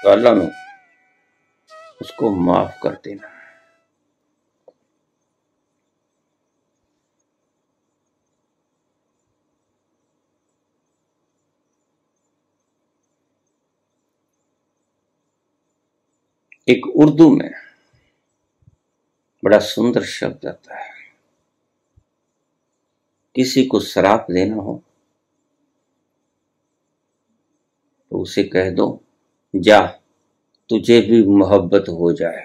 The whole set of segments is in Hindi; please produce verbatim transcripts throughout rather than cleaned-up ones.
तो अल्लाह में उसको माफ कर देना। एक उर्दू में बड़ा सुंदर शब्द आता है, किसी को श्राप देना हो तो उसे कह दो, जा तुझे भी मोहब्बत हो जाए।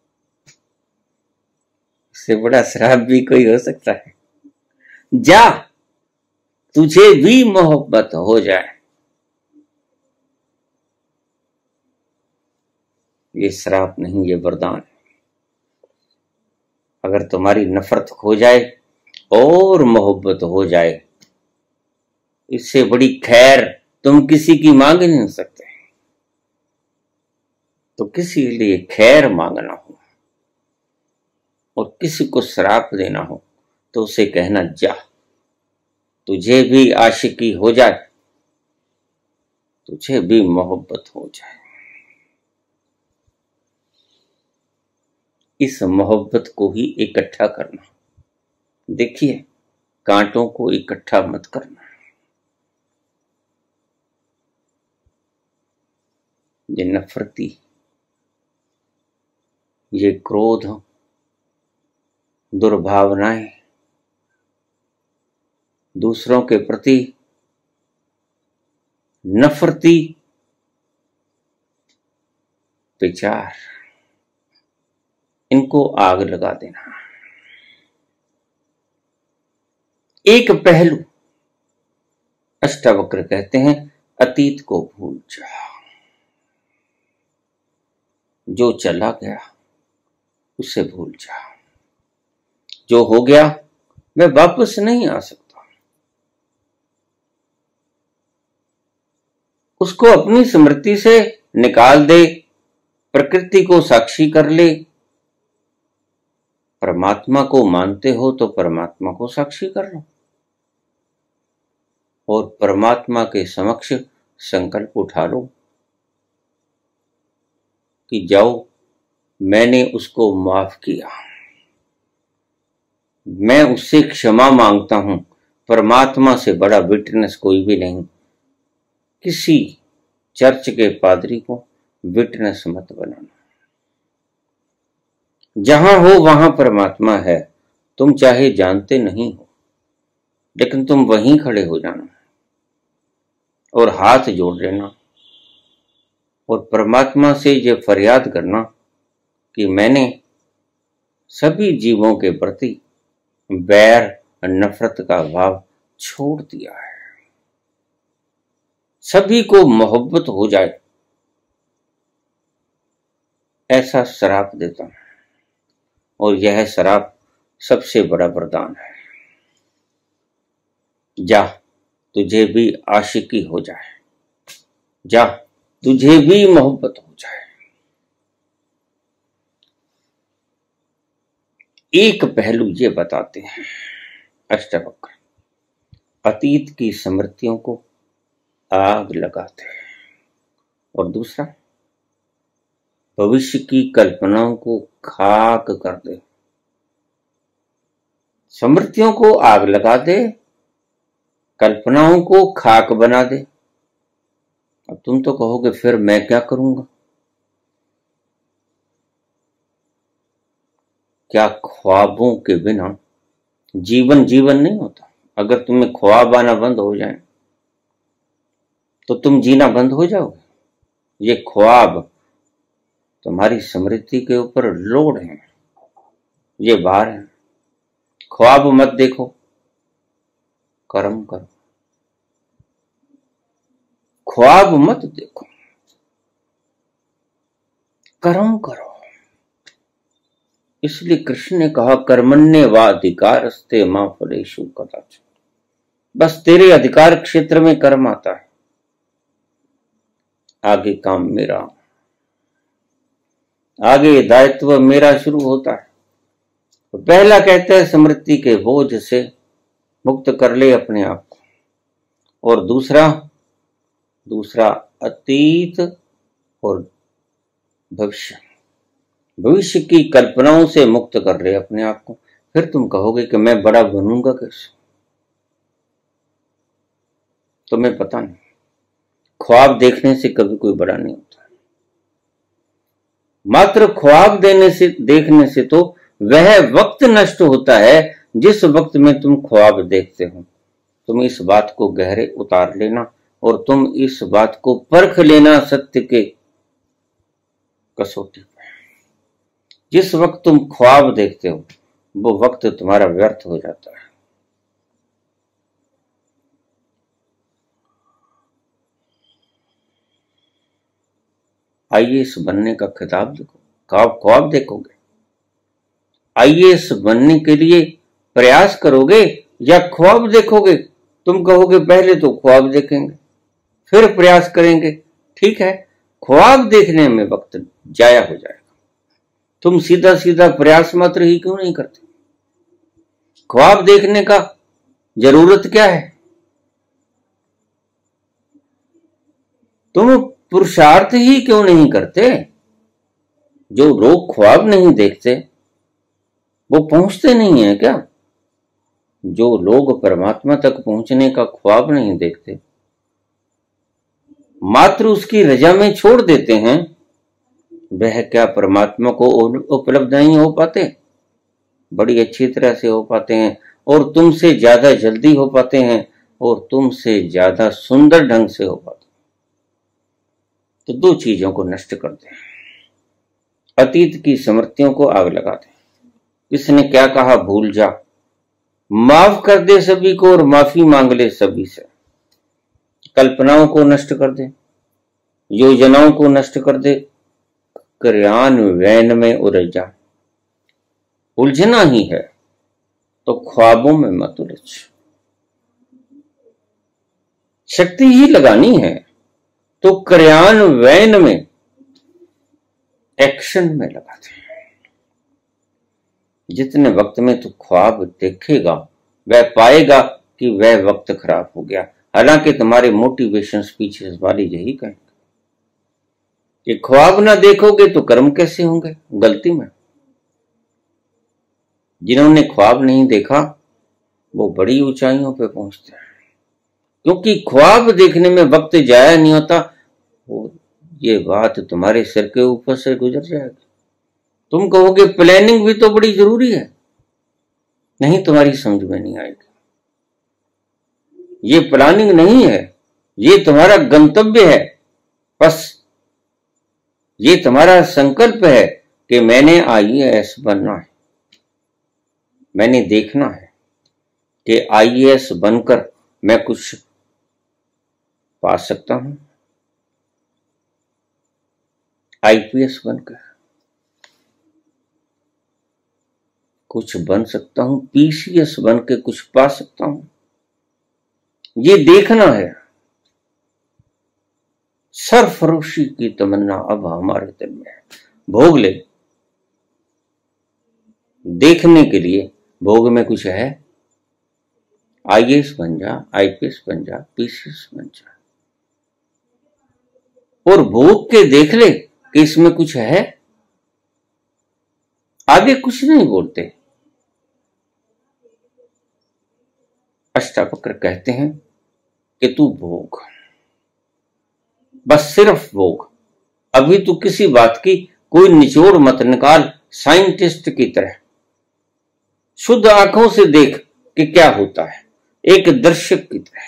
इससे बड़ा श्राप भी कोई हो सकता है? जा तुझे भी मोहब्बत हो जाए। ये श्राप नहीं, ये वरदान है। अगर तुम्हारी नफरत हो जाए और मोहब्बत हो जाए, इससे बड़ी खैर तुम किसी की मांग नहीं सकते। तो किसी के लिए खैर मांगना हो और किसी को श्राप देना हो तो उसे कहना, जा तुझे भी आशिकी हो जाए, तुझे भी मोहब्बत हो जाए। इस मोहब्बत को ही इकट्ठा करना। देखिए, कांटों को इकट्ठा मत करना। ये नफरती, ये क्रोध, दुर्भावनाएं, दूसरों के प्रति नफरती विचार, इनको आग लगा देना। एक पहलू, अष्टावक्र कहते हैं, अतीत को भूल जा। जो चला गया उसे भूल जा। जो हो गया वह वापस नहीं आ सकता। उसको अपनी स्मृति से निकाल दे, प्रकृति को साक्षी कर ले। परमात्मा को मानते हो तो परमात्मा को साक्षी कर लो और परमात्मा के समक्ष संकल्प उठा लो कि जाओ, मैंने उसको माफ किया, मैं उससे क्षमा मांगता हूं। परमात्मा से बड़ा विटनेस कोई भी नहीं। किसी चर्च के पादरी को विटनेस मत बनाना। जहां हो वहां परमात्मा है। तुम चाहे जानते नहीं हो, लेकिन तुम वहीं खड़े हो जाना और हाथ जोड़ लेना और परमात्मा से ये फरियाद करना कि मैंने सभी जीवों के प्रति बैर और नफरत का भाव छोड़ दिया है। सभी को मोहब्बत हो जाए, ऐसा श्राप देता हूं। और यह श्राप सबसे बड़ा वरदान है। जा तुझे भी आशिकी हो जाए, जा तुझे भी मोहब्बत हो जाए। एक पहलू ये बताते हैं अष्टावक्र, अतीत की स्मृतियों को आग लगाते हैं और दूसरा, भविष्य की कल्पनाओं को खाक कर दे। स्मृतियों को आग लगा दे, कल्पनाओं को खाक बना दे। अब तुम तो कहोगे फिर मैं क्या करूंगा? क्या ख्वाबों के बिना जीवन जीवन नहीं होता? अगर तुम्हें ख्वाब आना बंद हो जाए तो तुम जीना बंद हो जाओगे। ये ख्वाब तुम्हारी स्मृति के ऊपर लोड है, ये भार है। ख्वाब मत देखो, कर्म करो। ख्वाब मत देखो, कर्म करो। इसलिए कृष्ण ने कहा, कर्मण्य वाधिकारस्ते मां फलेषु कदाचन। बस तेरे अधिकार क्षेत्र में कर्म आता है, आगे काम मेरा, आगे दायित्व मेरा शुरू होता है। तो पहला कहता है स्मृति के बोझ से मुक्त कर ले अपने आप को, और दूसरा दूसरा अतीत और भविष्य भविष्य की कल्पनाओं से मुक्त कर रहे अपने आप को। फिर तुम कहोगे कि मैं बड़ा बनूंगा कैसे? तुम्हें पता नहीं, ख्वाब देखने से कभी कोई बड़ा नहीं होता। मात्र ख्वाब देने से देखने से तो वह वक्त नष्ट होता है जिस वक्त में तुम ख्वाब देखते हो। तुम इस बात को गहरे उतार लेना और तुम इस बात को परख लेना सत्य के कसौटी पर। जिस वक्त तुम ख्वाब देखते हो वो वक्त तुम्हारा व्यर्थ हो जाता है। आईएएस बनने का खिताब देखो, ख्वाब ख्वाब देखोगे? आईएएस बनने के लिए प्रयास करोगे या ख्वाब देखोगे? तुम कहोगे पहले तो ख्वाब देखेंगे फिर प्रयास करेंगे। ठीक है, ख्वाब देखने में वक्त जाया हो जाएगा। तुम सीधा सीधा प्रयास मात्र ही क्यों नहीं करते? ख्वाब देखने का जरूरत क्या है? तुम पुरुषार्थ ही क्यों नहीं करते? जो लोग ख्वाब नहीं देखते वो पहुंचते नहीं है क्या? जो लोग परमात्मा तक पहुंचने का ख्वाब नहीं देखते, मात्र उसकी रजा में छोड़ देते हैं, वह क्या परमात्मा को उपलब्ध नहीं हो पाते? बड़ी अच्छी तरह से हो पाते हैं और तुमसे ज्यादा जल्दी हो पाते हैं और तुमसे ज्यादा सुंदर ढंग से हो पाते हैं। तो दो चीजों को नष्ट कर दें, अतीत की स्मृतियों को आग लगा दें। इसने क्या कहा? भूल जा, माफ कर दे सभी को और माफी मांग ले सभी से। कल्पनाओं को नष्ट कर दे, योजनाओं को नष्ट कर दे, क्रियान्वयन में उलझ जा। उलझना ही है तो ख्वाबों में मत उलझ, शक्ति ही लगानी है तो क्रियान्वयन में, एक्शन में लगा दे। जितने वक्त में तू ख्वाब देखेगा वह पाएगा कि वह वक्त खराब हो गया। हालांकि तुम्हारे मोटिवेशन स्पीचेस वाली यही कहेंगे कि ख्वाब ना देखोगे तो कर्म कैसे होंगे? गलती में। जिन्होंने ख्वाब नहीं देखा वो बड़ी ऊंचाइयों पे पहुंचते हैं, क्योंकि ख्वाब देखने में वक्त जाया नहीं होता। ये बात तुम्हारे सिर के ऊपर से गुजर जाएगी। तुम कहोगे प्लानिंग भी तो बड़ी जरूरी है। नहीं, तुम्हारी समझ में नहीं आएगी। ये प्लानिंग नहीं है, ये तुम्हारा गंतव्य है। बस ये तुम्हारा संकल्प है कि मैंने आईएएस बनना है। मैंने देखना है कि आईएएस बनकर मैं कुछ पा सकता हूं, आईपीएस बनकर कुछ बन सकता हूं, पीसीएस बन के कुछ पा सकता हूं। ये देखना है। सरफरोशी की तमन्ना अब हमारे दिल में है। भोग ले। देखने के लिए भोग में कुछ है। आईएएस बन जा, आईपीएस बन जा, पीसीएस बन जा और भोग के देख ले कि इसमें कुछ है। आगे कुछ नहीं बोलते। अष्टावक्र कहते हैं कि तू भोग, बस सिर्फ भोग। अभी तू किसी बात की कोई निचोड़ मत निकाल। साइंटिस्ट की तरह शुद्ध आंखों से देख कि क्या होता है, एक दर्शक की तरह।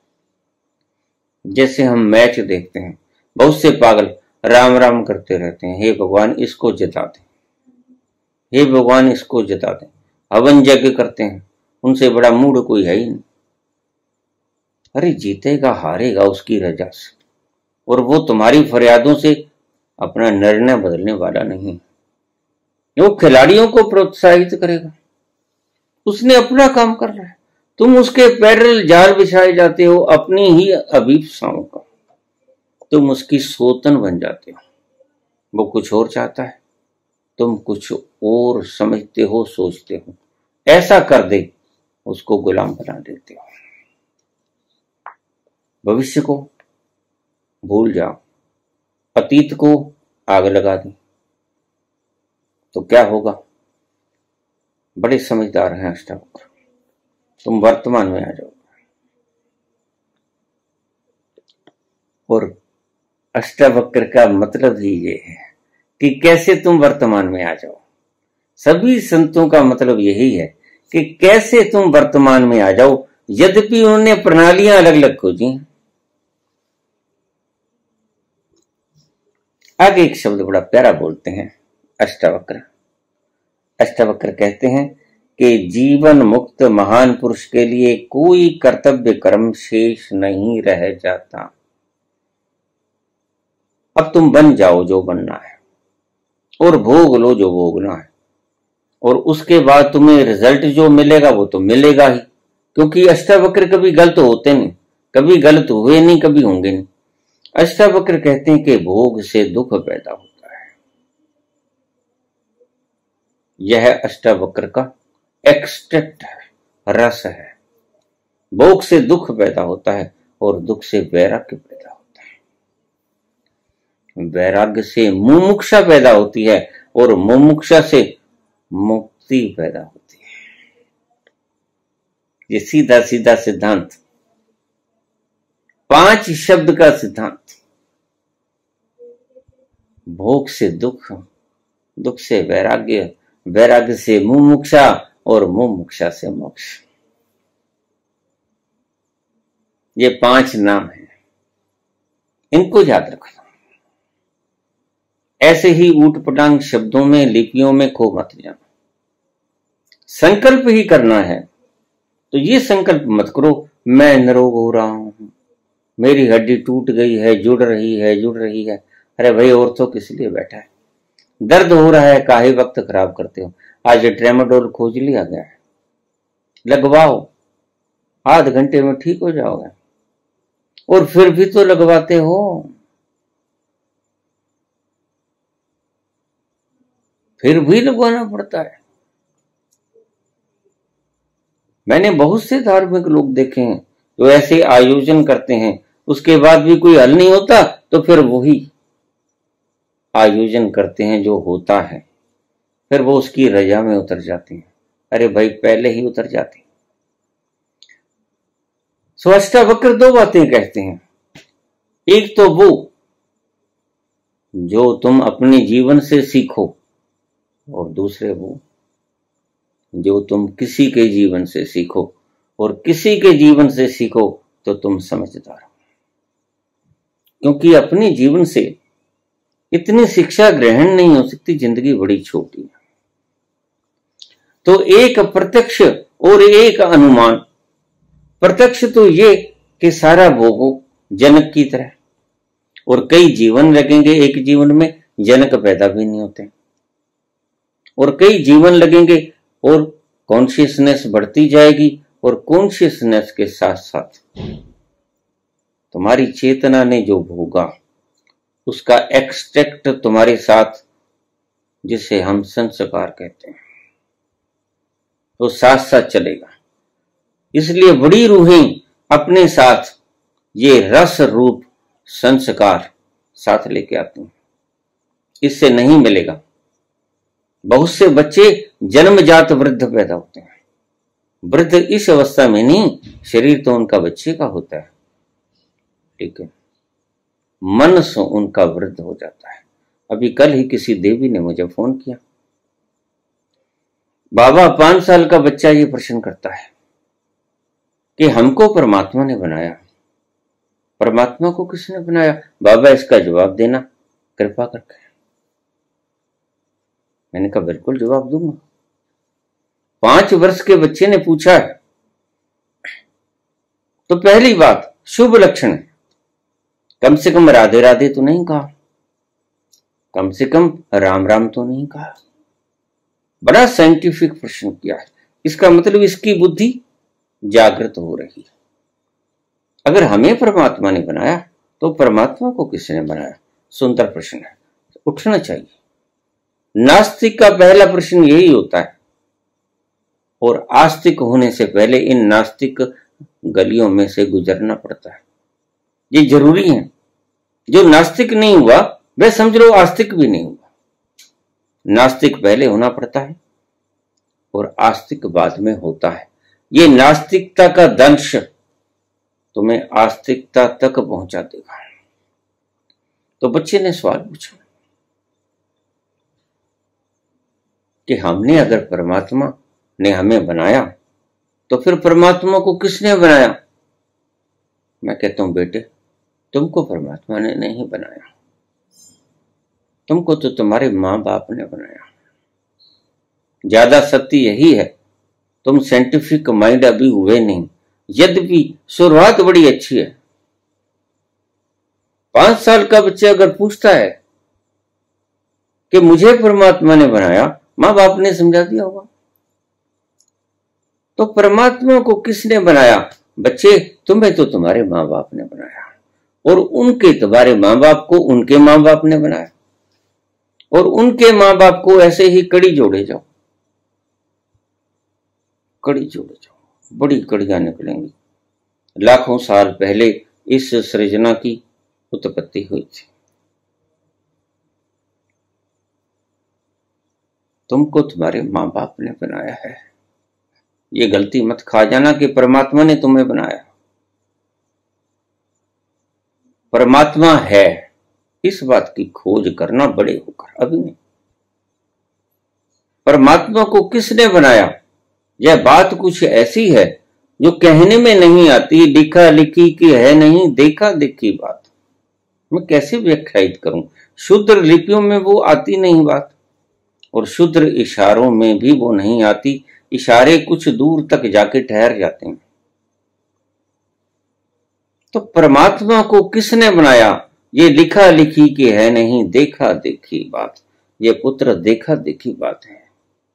जैसे हम मैच देखते हैं, बहुत से पागल राम राम करते रहते हैं, हे भगवान इसको जिता दे, हे भगवान इसको जिता दे। हवन यज्ञ करते हैं, उनसे बड़ा मूड कोई है ही नहीं। अरे जीतेगा हारेगा उसकी रजा से, और वो तुम्हारी फरियादों से अपना निर्णय बदलने वाला नहीं। वो खिलाड़ियों को प्रोत्साहित करेगा, उसने अपना काम कर रहा है। तुम उसके पैरेलल जाल बिछाए जाते हो अपनी ही अभीप्साओं का। तुम उसकी सोतन बन जाते हो। वो कुछ और चाहता है, तुम कुछ और समझते हो, सोचते हो। ऐसा कर दे, उसको गुलाम बना देते हो। भविष्य को भूल जाओ, अतीत को आग लगा दी तो क्या होगा? बड़े समझदार हैं अष्टावक्र, तुम वर्तमान में आ जाओ। और अष्टावक्र का मतलब ही ये है कि कैसे तुम वर्तमान में आ जाओ। सभी संतों का मतलब यही है कि कैसे तुम वर्तमान में आ जाओ, यद्यपि उन्होंने प्रणालियां अलग अलग खोजी। आगे एक शब्द बड़ा प्यारा बोलते हैं अष्टावक्र। अष्टावक्र कहते हैं कि जीवन मुक्त महान पुरुष के लिए कोई कर्तव्य कर्म शेष नहीं रह जाता। अब तुम बन जाओ जो बनना है और भोग लो जो भोगना है, और उसके बाद तुम्हें रिजल्ट जो मिलेगा वो तो मिलेगा ही, क्योंकि अष्टावक्र कभी गलत होते नहीं, कभी गलत हुए नहीं, कभी होंगे नहीं। अष्टावक्र कहते हैं कि भोग से दुख पैदा होता है। यह अष्टावक्र का एक्सट्रैक्ट है, रस है। भोग से दुख पैदा होता है और दुख से वैराग्य पैदा होता है, वैराग्य से मुमुक्षा पैदा होती है और मुमुक्षा से मुक्ति पैदा होती है। ये सीधा सीधा सिद्धांत, पांच शब्द का सिद्धांत। भोग से दुख, दुख से वैराग्य, वैराग्य से मुमुक्षा और मुमुक्षा से मोक्ष। ये पांच नाम हैं, इनको याद रखना। ऐसे ही ऊटपटांग शब्दों में, लिपियों में खो मत जाना। संकल्प ही करना है तो ये संकल्प मत करो मैं निरोग हो रहा हूं, मेरी हड्डी टूट गई है, जुड़ रही है जुड़ रही है। अरे भाई, और तो किस लिए बैठा है? दर्द हो रहा है, काहे वक्त खराब करते हो? आज ट्रेमाडोल खोज लिया गया है, लगवाओ, आध घंटे में ठीक हो जाओगे। और फिर भी तो लगवाते हो। फिर भी लगवाना पड़ता है। मैंने बहुत से धार्मिक लोग देखे हैं जो ऐसे आयोजन करते हैं, उसके बाद भी कोई हल नहीं होता तो फिर वही आयोजन करते हैं जो होता है, फिर वो उसकी रजा में उतर जाते हैं। अरे भाई, पहले ही उतर जाते हैं। सो अष्टावक्र दो बातें कहते हैं। एक तो वो जो तुम अपने जीवन से सीखो, और दूसरे वो जो तुम किसी के जीवन से सीखो, और किसी के जीवन से सीखो तो तुम समझदार हो। क्योंकि अपने जीवन से इतनी शिक्षा ग्रहण नहीं हो सकती, जिंदगी बड़ी छोटी है। तो एक प्रत्यक्ष और एक अनुमान। प्रत्यक्ष तो ये कि सारा भोगो जनक की तरह, और कई जीवन लगेंगे, एक जीवन में जनक पैदा भी नहीं होते, और कई जीवन लगेंगे और कॉन्शियसनेस बढ़ती जाएगी, और कॉन्शियसनेस के साथ साथ तुम्हारी चेतना ने जो भोगा उसका एक्सट्रैक्ट तुम्हारे साथ, जिसे हम संस्कार कहते हैं, तो साथ साथ चलेगा। इसलिए बड़ी रूहें अपने साथ ये रस रूप संस्कार साथ लेके आती हैं, इससे नहीं मिलेगा। बहुत से बच्चे जन्मजात वृद्ध पैदा होते हैं। वृद्ध इस अवस्था में नहीं, शरीर तो उनका बच्चे का होता है, ठीक है, मन से उनका वृद्ध हो जाता है। अभी कल ही किसी देवी ने मुझे फोन किया, बाबा पांच साल का बच्चा ये प्रश्न करता है कि हमको परमात्मा ने बनाया, परमात्मा को किसने बनाया? बाबा इसका जवाब देना कृपा करके। मैंने कहा बिल्कुल जवाब दूंगा। पांच वर्ष के बच्चे ने पूछा है तो पहली बात शुभ लक्षण है, कम से कम राधे राधे तो नहीं कहा, कम से कम राम राम तो नहीं कहा। बड़ा साइंटिफिक प्रश्न किया है, इसका मतलब इसकी बुद्धि जागृत हो रही है। अगर हमें परमात्मा ने बनाया तो परमात्मा को किसने बनाया? सुंदर प्रश्न है, उठना चाहिए। नास्तिक का पहला प्रश्न यही होता है, और आस्तिक होने से पहले इन नास्तिक गलियों में से गुजरना पड़ता है। ये जरूरी है। जो नास्तिक नहीं हुआ वह समझ लो आस्तिक भी नहीं हुआ। नास्तिक पहले होना पड़ता है और आस्तिक बाद में होता है। ये नास्तिकता का दंश तुम्हें आस्तिकता तक पहुंचा देगा। तो बच्चे ने सवाल पूछा कि हमने अगर परमात्मा ने हमें बनाया तो फिर परमात्मा को किसने बनाया? मैं कहता हूं बेटे, तुमको परमात्मा ने नहीं बनाया, तुमको तो तुम्हारे मां बाप ने बनाया। ज्यादा सत्य यही है, तुम साइंटिफिक माइंड अभी हुए नहीं, यद्यपि शुरुआत बड़ी अच्छी है। पांच साल का बच्चा अगर पूछता है कि मुझे परमात्मा ने बनाया, मां बाप ने समझा दिया होगा। तो परमात्मा को किसने बनाया? बच्चे, तुम्हें तो तुम्हारे मां बाप ने बनाया, और उनके तुम्हारे मां बाप को उनके मां बाप ने बनाया, और उनके मां बाप को ऐसे ही कड़ी जोड़े जाओ, कड़ी जोड़े जाओ, बड़ी कड़ियां निकलेंगी। लाखों साल पहले इस सृजना की उत्पत्ति हुई थी। तुमको तुम्हारे मां बाप ने बनाया है। ये गलती मत खा जाना कि परमात्मा ने तुम्हें बनाया। परमात्मा है, इस बात की खोज करना बड़े होकर, अभी नहीं। परमात्मा को किसने बनाया? यह बात कुछ ऐसी है जो कहने में नहीं आती, लिखा लिखी की है नहीं, देखा देखी बात। मैं कैसे व्याख्यायित करूं? शुद्र लिपियों में वो आती नहीं बात, और शुद्र इशारों में भी वो नहीं आती। इशारे कुछ दूर तक जाके ठहर जाते हैं। तो परमात्मा को किसने बनाया? ये लिखा लिखी की है नहीं, देखा देखी बात। ये पुत्र देखा देखी बात है।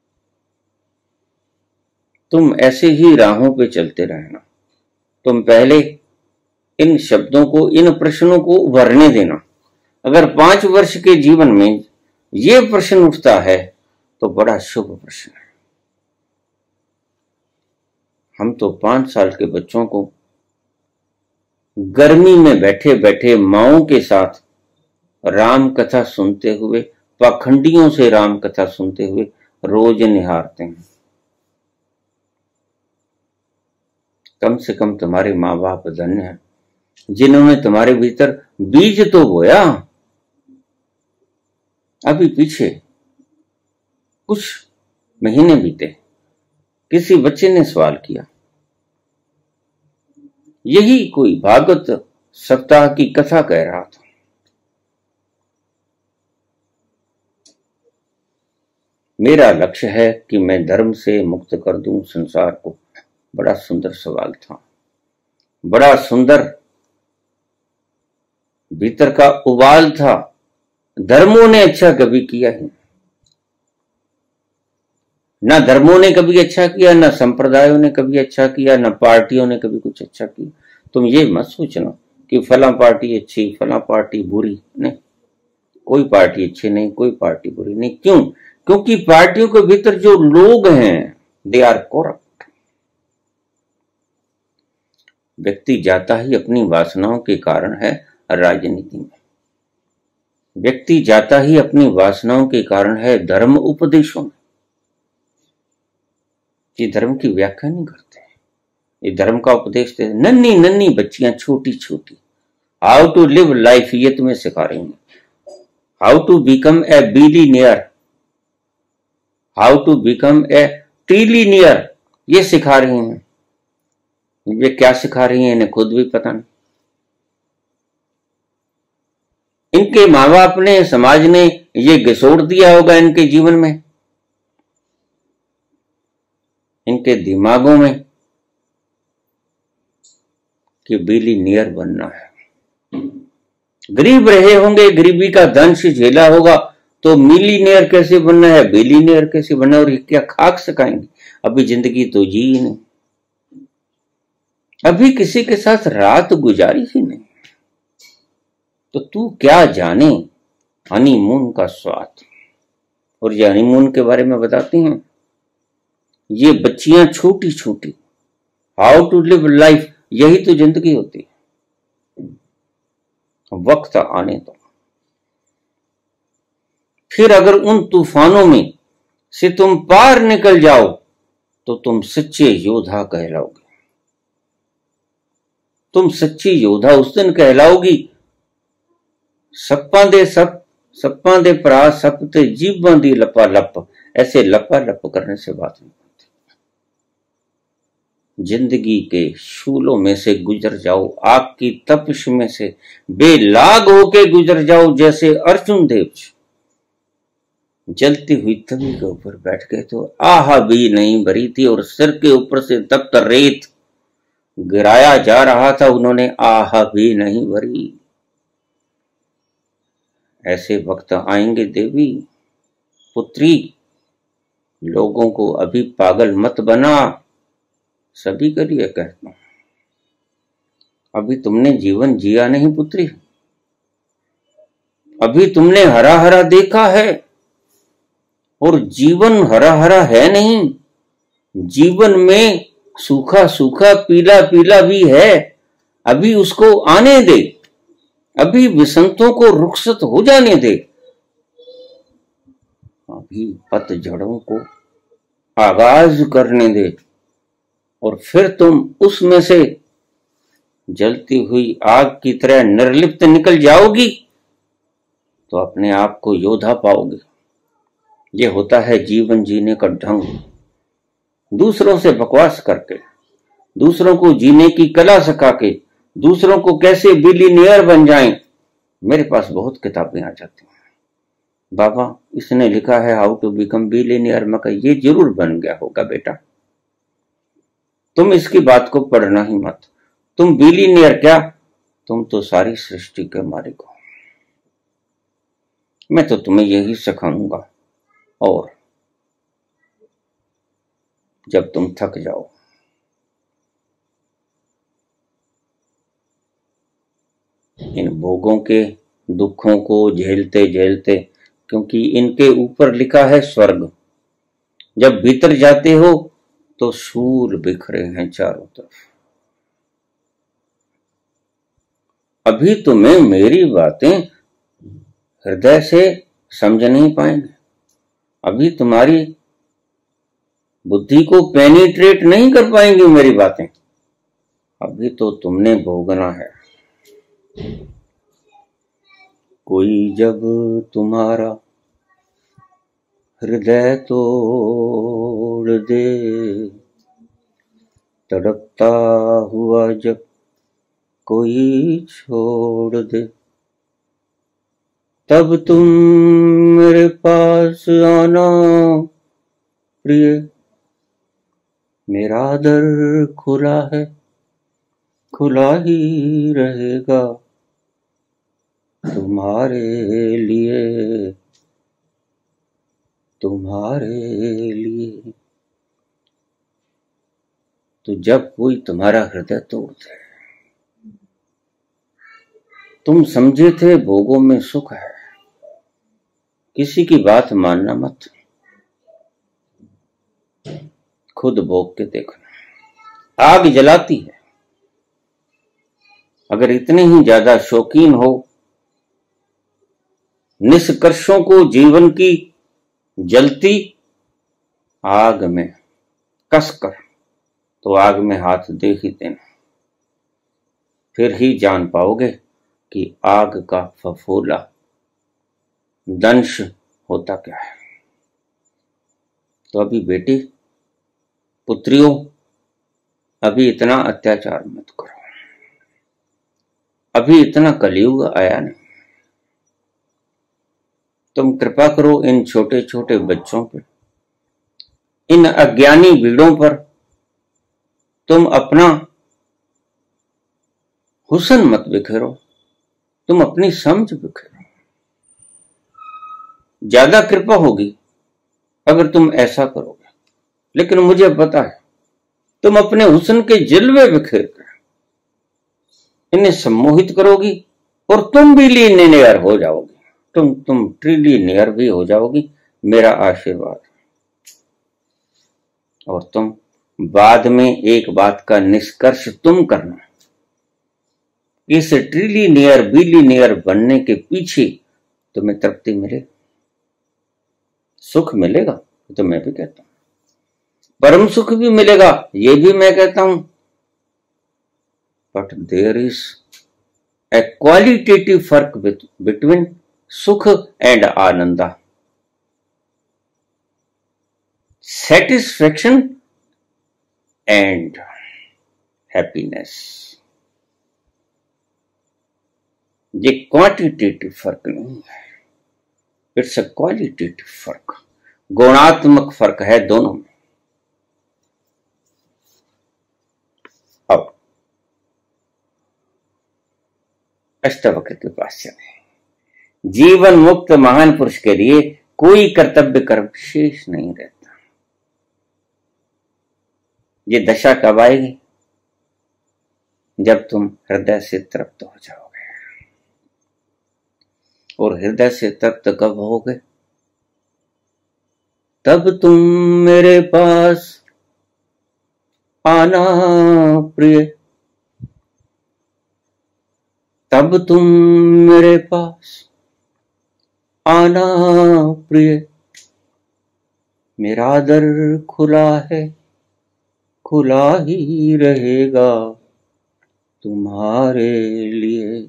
तुम ऐसे ही राहों पे चलते रहना। तुम पहले इन शब्दों को, इन प्रश्नों को उभरने देना। अगर पांच वर्ष के जीवन में ये प्रश्न उठता है तो बड़ा शुभ प्रश्न है। हम तो पांच साल के बच्चों को गर्मी में बैठे बैठे माओं के साथ राम कथा सुनते हुए, पाखंडियों से राम कथा सुनते हुए रोज निहारते हैं। कम से कम तुम्हारे माँ बाप धन्य हैं जिन्होंने तुम्हारे भीतर बीज तो बोया। अभी पीछे कुछ महीने बीते, किसी बच्चे ने सवाल किया, यही कोई भागवत सप्ताह की कथा कह रहा था। मेरा लक्ष्य है कि मैं धर्म से मुक्त कर दूं संसार को। बड़ा सुंदर सवाल था, बड़ा सुंदर भीतर का उबाल था। धर्मों ने अच्छा कभी किया ही, ना धर्मों ने कभी अच्छा किया, ना संप्रदायों ने कभी अच्छा किया, ना पार्टियों ने कभी कुछ अच्छा किया। तुम ये मत सोचना कि फला पार्टी अच्छी, फला पार्टी बुरी। नहीं, कोई पार्टी अच्छी नहीं, कोई पार्टी बुरी नहीं। क्यों? क्योंकि पार्टियों के भीतर जो लोग हैं दे आर करप्ट। व्यक्ति जाता ही अपनी वासनाओं के कारण है राजनीति में। व्यक्ति जाता ही अपनी वासनाओं के कारण है धर्म उपदेशों में। ये धर्म की व्याख्या नहीं करते, ये धर्म का उपदेश देते। नन्ही नन्ही बच्चियां, छोटी छोटी, हाउ टू लिव लाइफ ये तुम्हें सिखा रही हैं। How to become a billionaire, how to become a trillionaire ये सिखा रही हैं। ये क्या सिखा रही हैं इन्हें खुद भी पता नहीं। इनके माँ बाप ने, समाज ने ये घिसोड़ दिया होगा इनके जीवन में, इनके दिमागों में कि बिलियनियर बनना है। गरीब रहे होंगे, गरीबी का दंश झेला होगा, तो मिलियनियर कैसे बनना है, बिलियनियर कैसे बनना है, और ये क्या खाक सिखाएंगे। अभी जिंदगी तो जी ही नहीं, अभी किसी के साथ रात गुजारी ही नहीं, तो तू क्या जाने हनीमून का स्वाद। और ये हनीमून के बारे में बताती हैं ये बच्चियां छोटी छोटी। हाउ टू लिव लाइफ, यही तो जिंदगी होती है। वक्त आने दो, फिर अगर उन तूफानों में से तुम पार निकल जाओ तो तुम सच्चे योद्धा कहलाओगे। तुम सच्ची योद्धा उस दिन कहलाओगी। सप्पां दे सप सप्पां दे भरा सप ते जीभां दी लपा लप, ऐसे लपा लप करने से बात नहीं बनती। जिंदगी के शूलों में से गुजर जाओ, आग की तपिश में से बेलाग होके गुजर जाओ, जैसे अर्जुन देव जलती हुई तवी के ऊपर बैठ गए तो आहा भी नहीं भरी थी और सिर के ऊपर से तख्त रेत गिराया जा रहा था, उन्होंने आहा भी नहीं भरी। ऐसे वक्त आएंगे देवी पुत्री, लोगों को अभी पागल मत बना। सभी के लिए कहता हूं, अभी तुमने जीवन जिया नहीं पुत्री, अभी तुमने हरा हरा देखा है और जीवन हरा हरा है नहीं। जीवन में सूखा सूखा पीला पीला भी है, अभी उसको आने दे, अभी वसंतों को रुखसत हो जाने दे, अभी पतझड़ों को आगाज करने दे, और फिर तुम उसमें से जलती हुई आग की तरह निर्लिप्त निकल जाओगी तो अपने आप को योद्धा पाओगे। ये होता है जीवन जीने का ढंग। दूसरों से बकवास करके, दूसरों को जीने की कला सिखा के, दूसरों को कैसे बिलियनियर बन जाएं, मेरे पास बहुत किताबें आ जाती हैं। बाबा इसने लिखा है हाउ टू बिकम बिलियनियर, मैं कहा ये जरूर बन गया होगा बेटा, तुम इसकी बात को पढ़ना ही मत। तुम बिलियनियर क्या, तुम तो सारी सृष्टि के मालिक हो। मैं तो तुम्हें यही सिखाऊंगा, और जब तुम थक जाओ इन भोगों के दुखों को झेलते झेलते, क्योंकि इनके ऊपर लिखा है स्वर्ग, जब भीतर जाते हो तो शूल बिखरे हैं चारों तरफ। अभी तुम्हें मेरी बातें हृदय से समझ नहीं पाएंगे, अभी तुम्हारी बुद्धि को पेनिट्रेट नहीं कर पाएंगी मेरी बातें, अभी तो तुमने भोगना है। कोई जब तुम्हारा हृदय तोड़ दे, तड़पता हुआ जब कोई छोड़ दे, तब तुम मेरे पास आना प्रिय, मेरा दर खुला है, खुला ही रहेगा तुम्हारे लिए, तुम्हारे लिए। तो जब कोई तुम्हारा हृदय तोड़ दे, तुम समझे थे भोगों में सुख है, किसी की बात मानना मत, खुद भोग के देखना। आग जलाती है, अगर इतने ही ज्यादा शौकीन हो निष्कर्षों को जीवन की जलती आग में कसकर, तो आग में हाथ दे ही देना, फिर ही जान पाओगे कि आग का फफोला दंश होता क्या है। तो अभी बेटी पुत्रियों, अभी इतना अत्याचार मत करो, अभी इतना कलयुग आया नहीं। तुम कृपा करो इन छोटे छोटे बच्चों पे, इन अज्ञानी भीड़ों पर तुम अपना हुस्न मत बिखेरो, तुम अपनी समझ बिखेरो। ज्यादा कृपा होगी अगर तुम ऐसा करोगे, लेकिन मुझे पता है तुम अपने हुस्न के जलवे बिखेर कर इन्हें सम्मोहित करोगी और तुम भी लीनियर हो जाओगी, तुम तुम ट्रिलियनियर भी हो जाओगी, मेरा आशीर्वाद। और तुम बाद में एक बात का निष्कर्ष तुम करना, इस ट्रिलियनियर बिलियनियर बनने के पीछे तुम्हें तृप्ति मिले, सुख मिलेगा तो मैं भी कहता हूं, परम सुख भी मिलेगा ये भी मैं कहता हूं, but there is a qualitative फर्क between sukh and ananda, satisfaction and happiness। ये क्वांटिटेटिव फर्क नहीं है, इट्स अ क्वालिटेटिव फर्क, गुणात्मक फर्क है दोनों में। अब अष्टावक्र के पास चले। जीवन मुक्त महान पुरुष के लिए कोई कर्तव्य कर्म शेष नहीं रहता। ये दशा कब आएगी? जब तुम हृदय से तृप्त हो जाओगे। और हृदय से तृप्त कब होगे? तब तुम मेरे पास आना प्रिय, तब तुम मेरे पास आना प्रिय, मेरा दर खुला है, खुला ही रहेगा तुम्हारे लिए,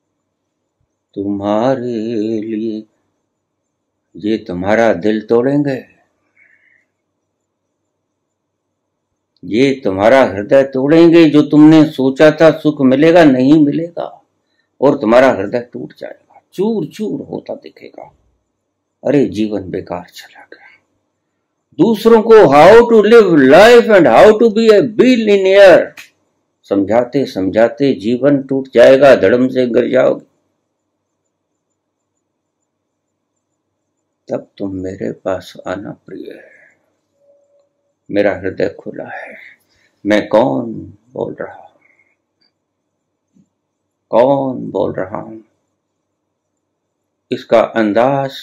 तुम्हारे लिए। ये तुम्हारा दिल तोड़ेंगे, ये तुम्हारा हृदय तोड़ेंगे। जो तुमने सोचा था सुख मिलेगा, नहीं मिलेगा, और तुम्हारा हृदय टूट जाएगा, चूर चूर होता दिखेगा। अरे जीवन बेकार चला गया। दूसरों को how to live life and how to be a billionaire समझाते समझाते जीवन टूट जाएगा, धड़म से गिर जाओगे। तब तुम मेरे पास आना प्रिय है, मेरा हृदय खुला है। मैं कौन बोल रहा हूं, कौन बोल रहा हूं, इसका अंदाज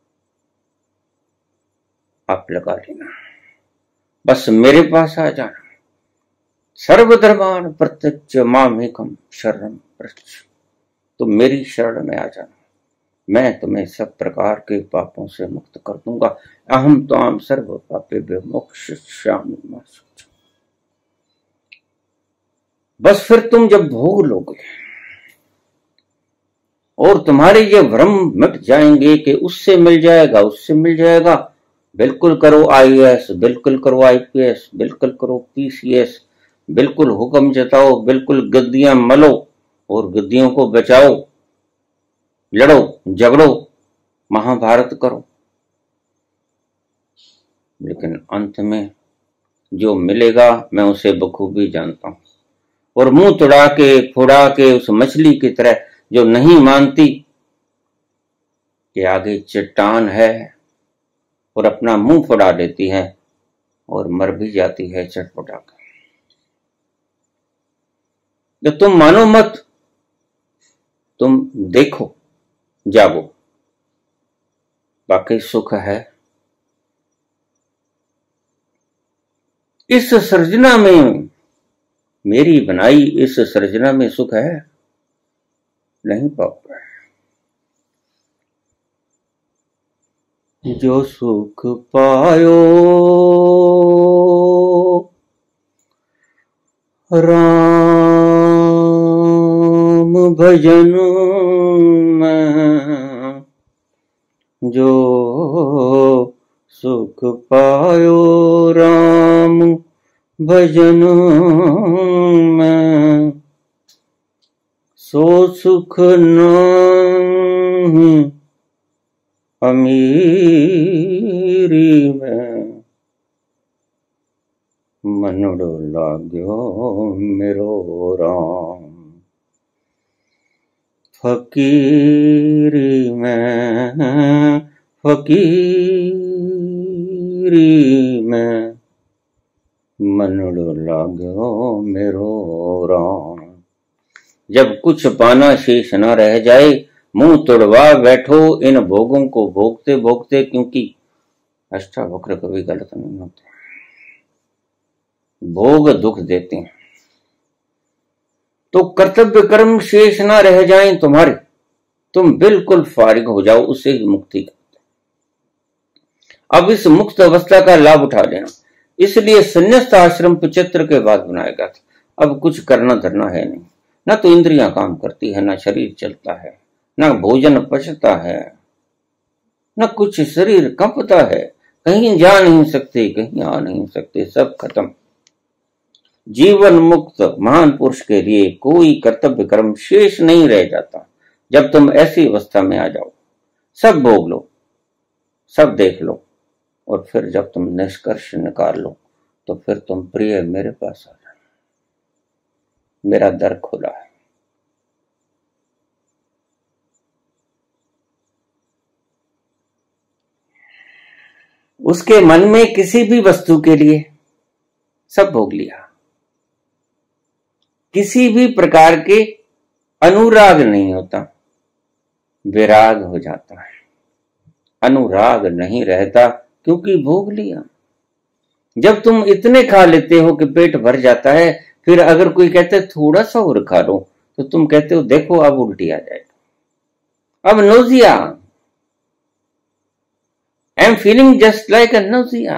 आप लगा लेना। बस मेरे पास आ जाना। सर्वधर्मान प्रत्यक्ष मामेकम शरणम प्रच, तुम मेरी शरण में आ जाना, मैं तुम्हें सब प्रकार के पापों से मुक्त कर दूंगा। अहम त्वाम सर्व पापेभ्यो मोक्षयिष्यामि मा शुचि। बस फिर तुम जब भोग लोगे और तुम्हारे ये भ्रम मिट जाएंगे कि उससे मिल जाएगा, उससे मिल जाएगा, बिल्कुल करो आई ए एस, बिल्कुल करो आई पी एस, बिल्कुल करो पी सी एस, बिल्कुल हुक्म जताओ, बिल्कुल गद्दियां मलो और गद्दियों को बचाओ, लड़ो झगड़ो, महाभारत करो। लेकिन अंत में जो मिलेगा मैं उसे बखूबी जानता हूं। और मुंह तुड़ा के फुड़ा के उस मछली की तरह जो नहीं मानती कि आगे चट्टान है और अपना मुंह फुड़ा देती है और मर भी जाती है चटपटा कर। जब तुम मानो मत, तुम देखो, जागो, बाकी सुख है। इस सृजना में, मेरी बनाई इस सृजना में सुख है? नहीं पाओगे। जो सुख पायो राम भजन में, जो सुख पायो राम भजन में, सो सुख नहीं अमीरी में। मनड़ो लाग्यो मेरो राम फकीरी में, फकीरी में, मनड़ो लाग्यो मेरो राम। जब कुछ पाना शेष न रह जाए, मुंह तुड़वा बैठो इन भोगों को भोगते भोगते, क्योंकि अष्टावक्र कभी गलत नहीं होते, भोग दुख देते हैं। तो कर्तव्य कर्म शेष ना रह जाएं तुम्हारे, तुम बिल्कुल फारिग हो जाओ, उससे ही मुक्ति करते। अब इस मुक्त अवस्था का लाभ उठा लेना। इसलिए संन्यास्त आश्रम पचहत्तर के बाद बनाया गया था। अब कुछ करना धरना है नहीं, ना तो इंद्रियां काम करती है, ना शरीर चलता है, ना भोजन पचता है, ना कुछ शरीर कंपता है, कहीं जा नहीं सकते, कहीं आ नहीं सकते, सब खत्म। जीवन मुक्त महान पुरुष के लिए कोई कर्तव्य कर्म शेष नहीं रह जाता। जब तुम ऐसी अवस्था में आ जाओ, सब भोग लो, सब देख लो, और फिर जब तुम निष्कर्ष निकाल लो तो फिर तुम प्रिय मेरे पास आ जाओ, मेरा दर खुला है। उसके मन में किसी भी वस्तु के लिए सब भोग लिया, किसी भी प्रकार के अनुराग नहीं होता, विराग हो जाता है। अनुराग नहीं रहता क्योंकि भोग लिया। जब तुम इतने खा लेते हो कि पेट भर जाता है, फिर अगर कोई कहते है थोड़ा सा और खा लो, तो तुम कहते हो देखो अब उल्टी आ जाएगा, अब nausea, I am feeling just like a nausea,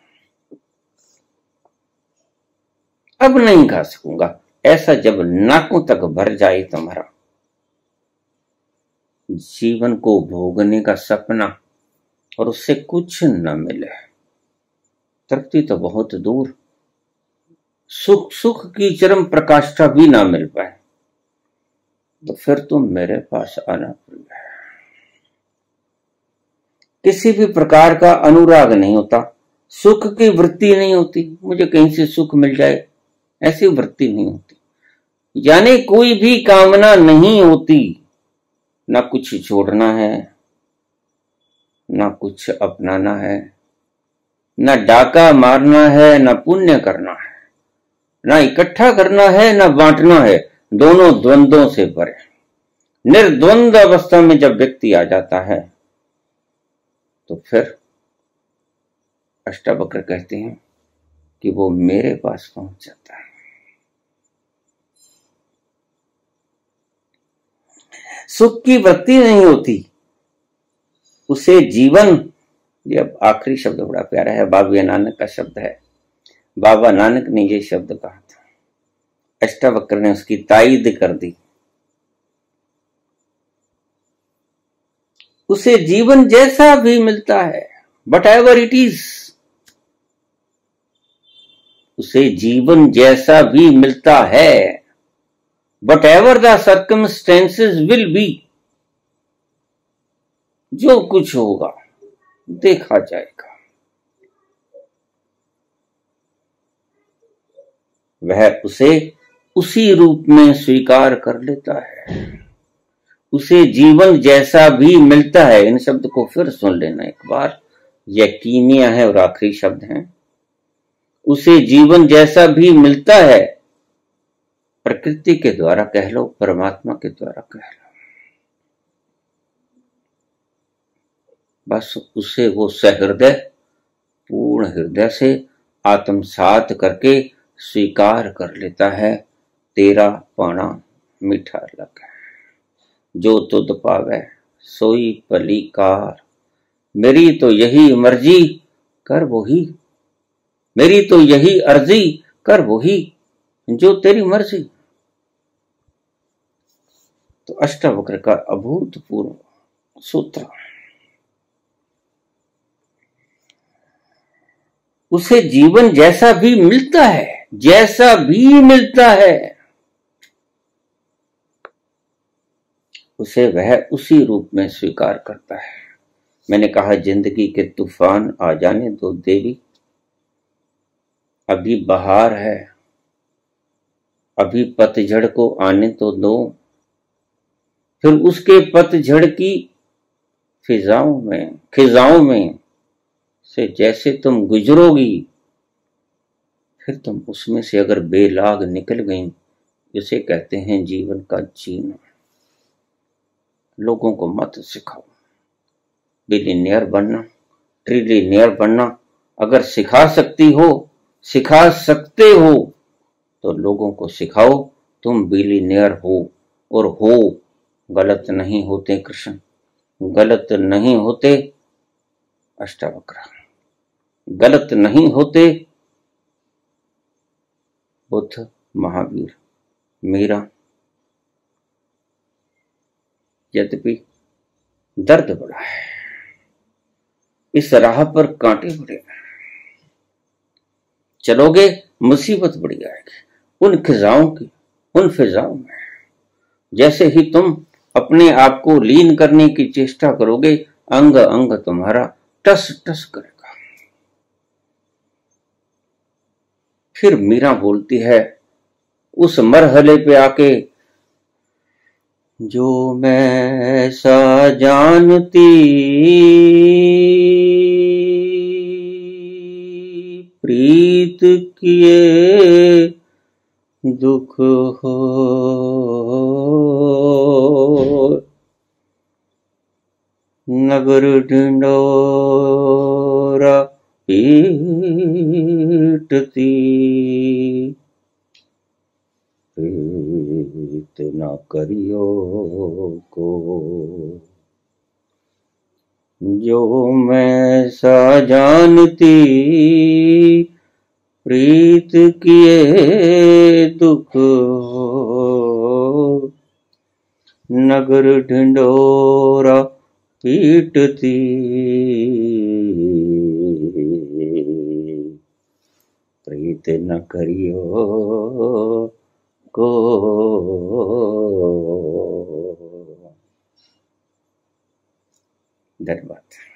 अब नहीं खा सकूंगा। ऐसा जब नाकों तक भर जाए तुम्हारा जीवन को भोगने का सपना और उससे कुछ न मिले, तृप्ति तो बहुत दूर, सुख सुख की चरम प्रकाष्ठा भी ना मिल पाए, तो फिर तुम मेरे पास आना प्रिय है। किसी भी प्रकार का अनुराग नहीं होता, सुख की वृत्ति नहीं होती, मुझे कहीं से सुख मिल जाए, ऐसी वृत्ति नहीं होती। यानी कोई भी कामना नहीं होती, ना कुछ छोड़ना है, ना कुछ अपनाना है, ना डाका मारना है, ना पुण्य करना है, ना इकट्ठा करना है, ना बांटना है, दोनों द्वंद्वों से भरे निर्द्वंद अवस्था में जब व्यक्ति आ जाता है तो फिर अष्टावक्र कहते हैं कि वो मेरे पास पहुंच जाता है। सुख की वृत्ति नहीं होती, उसे जीवन, ये अब आखिरी शब्द बड़ा प्यारा है, बाबा नानक का शब्द है। बाबा नानक ने ये शब्द कहा था, अष्टावक्र ने उसकी तायीद कर दी। उसे जीवन जैसा भी मिलता है, बट एवर इट इज, उसे जीवन जैसा भी मिलता है, but ever the circumstances will be, जो कुछ होगा देखा जाएगा। वह उसे उसी रूप में स्वीकार कर लेता है। उसे जीवन जैसा भी मिलता है। इन शब्द को फिर सुन लेना एक बार, यकीनिया है और आखिरी शब्द हैं। उसे जीवन जैसा भी मिलता है, प्रकृति के द्वारा कह लो, परमात्मा के द्वारा कह लो, बस उसे वो सहृदय पूर्ण हृदय से आत्मसात करके स्वीकार कर लेता है। तेरा पाना मीठा लगे, जो तुद पावे सोई पली कार, मेरी तो यही मर्जी कर वही, मेरी तो यही अर्जी कर वही, जो तेरी मर्जी। तो अष्टावक्र का अभूतपूर्व सूत्र। उसे जीवन जैसा भी मिलता है, जैसा भी मिलता है, उसे वह उसी रूप में स्वीकार करता है। मैंने कहा जिंदगी के तूफान आ जाने दो देवी, अभी बहार है, अभी पतझड़ को आने तो दो, फिर उसके पतझड़ की फिजाओं में खिजाओं में से जैसे तुम गुजरोगी, फिर तुम उसमें से अगर बेलाग निकल गई, इसे कहते हैं जीवन का जीना। लोगों को मत सिखाओ बिलियनियर बनना, ट्रिलियनियर बनना। अगर सिखा सकती हो, सिखा सकते हो, तो लोगों को सिखाओ तुम बिलियनियर हो। और हो, गलत नहीं होते कृष्ण, गलत नहीं होते अष्टावक्र। गलत नहीं होते। बुद्ध, महावीर, मीरा। यद्यपि दर्द बड़ा है, इस राह पर कांटे बड़े, चलोगे मुसीबत बढ़ जाएगी उन खिजाओं की, उन फिजाओं में। जैसे ही तुम अपने आप को लीन करने की चेष्टा करोगे, अंग अंग तुम्हारा टस टस करेगा। फिर मीरा बोलती है उस मरहले पे आके, जो मैं ऐसा जानती प्रीत किए दुख हो, नगर ढिंढोरा पीटती, प्रीत न करियो को, जो मैं सा जानती प्रीत किए दुख हो, नगर ढिंढोरा पीटती, प्रीत न करियो को। धन्यवाद।